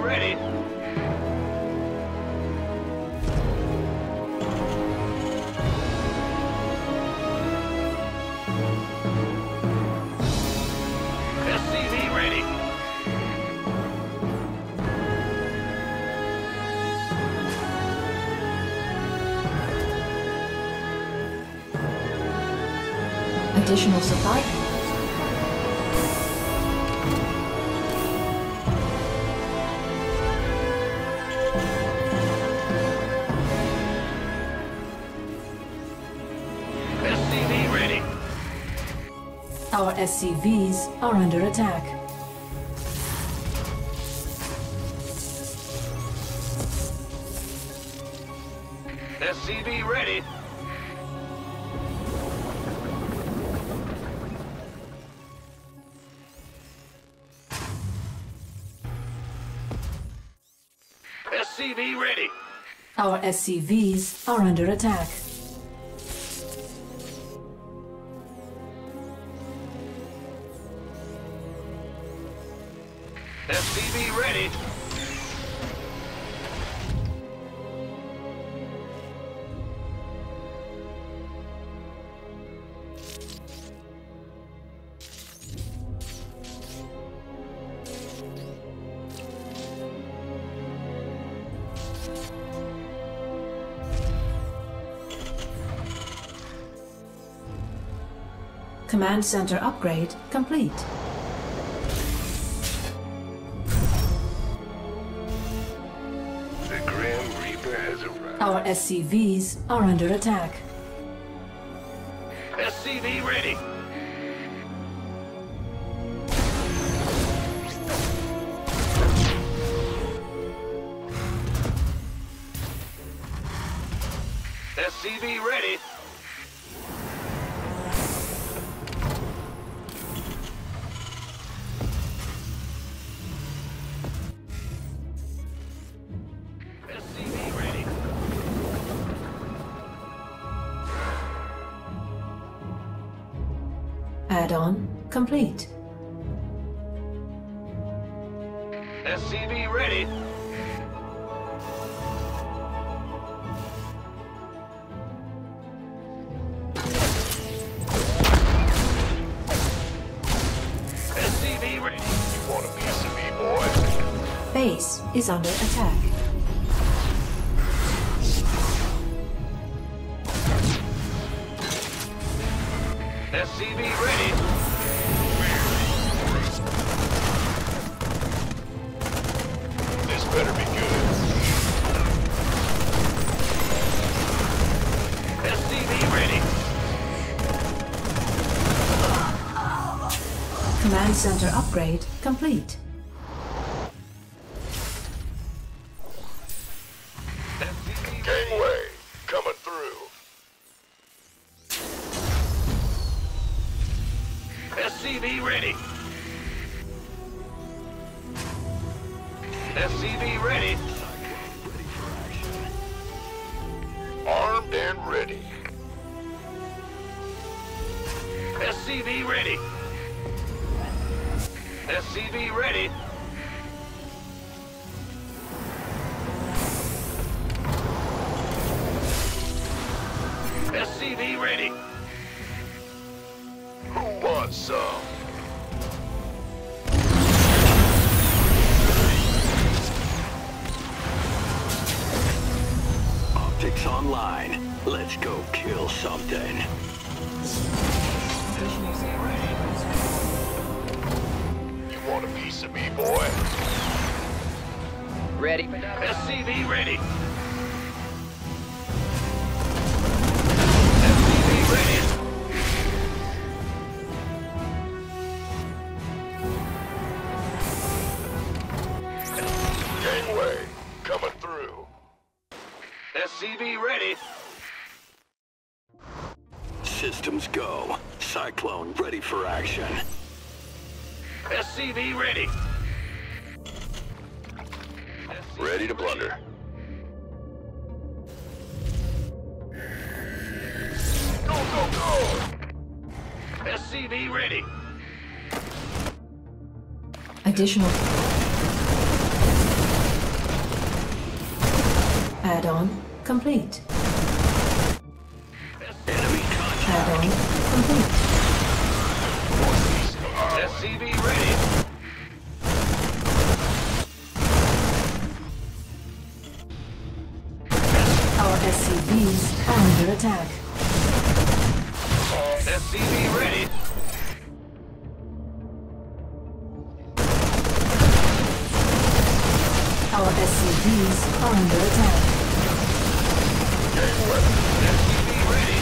ready. SCV ready. Additional supply. SCV ready. Our SCVs are under attack. SCV ready. SCV ready. Our SCVs are under attack. SCV ready. Command center upgrade complete. The Grim Reaper has arrived. Our SCVs are under attack. SCV ready. SCV ready. SCV ready. Add-on complete. SCV ready. SCV ready. You want a piece of me, boy? Base is under attack. SCV ready. This better be good. SCV ready. Command center upgrade complete. Gangway, coming through. SCV ready. SCV ready. Armed and ready. SCV ready. SCV ready. SCV ready. Who wants some? Optics online. Let's go kill something. You want a piece of me, boy? Ready? SCV ready. SCV ready. Gangway, coming through. SCV ready. Systems go. Cyclone ready for action. SCV ready. Ready to plunder. Go, go, go! SCV ready. Add-on complete. Enemy contact. Add-on complete. SCV ready. Our SCVs are under attack. SCV ready. Our SCVs are under attack. SCV ready.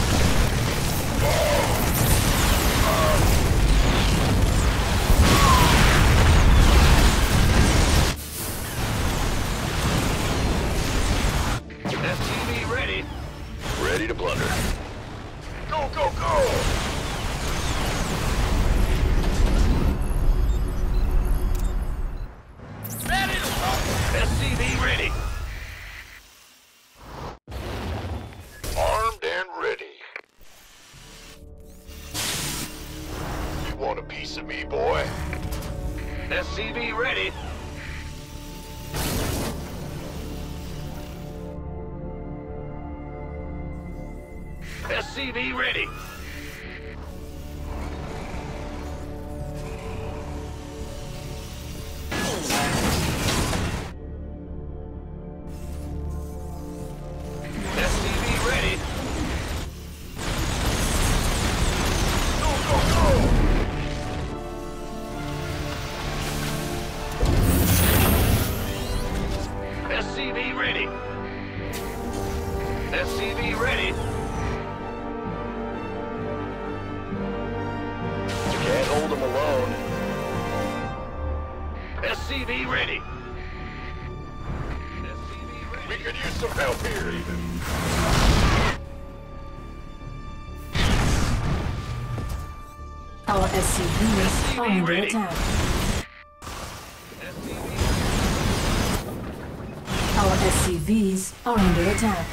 SCV ready. Ready to blunder. Go, go, go! Ready to rock! SCV ready. Armed and ready. You want a piece of me, boy? SCV ready. SCV ready. SCV ready. Go, go, go! SCV ready. SCV ready. Can't hold them alone. SCV ready. SCV ready. We could use some help here, even. Our SCVs are under ready. attack. SCV Our SCVs are under attack.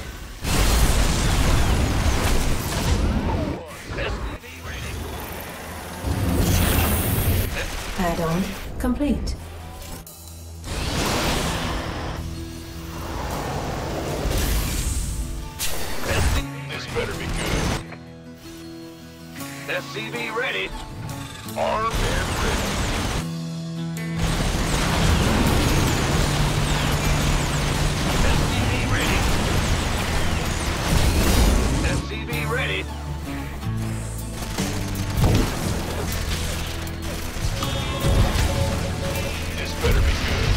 ready. Add-on complete. This better be good. SCV ready. Armed and ready. SCV ready. SCV ready. This better be good.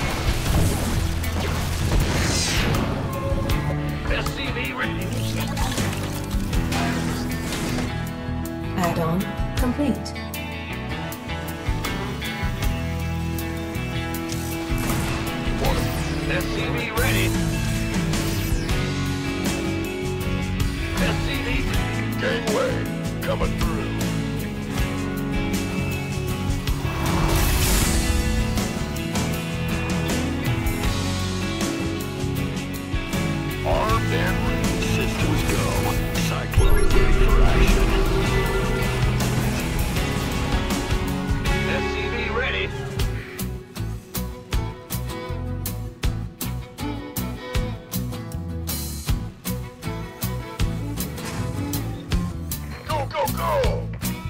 SCV ready. Add-on complete. SCV ready. SCV. Gangway coming through. Armed and ready. Systems go. Cyclone ready for action. SCV ready. Go, go, go!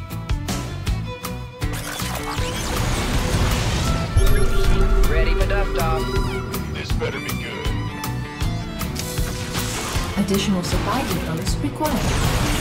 Ready for dust-off. This better be good. Additional supply depots required.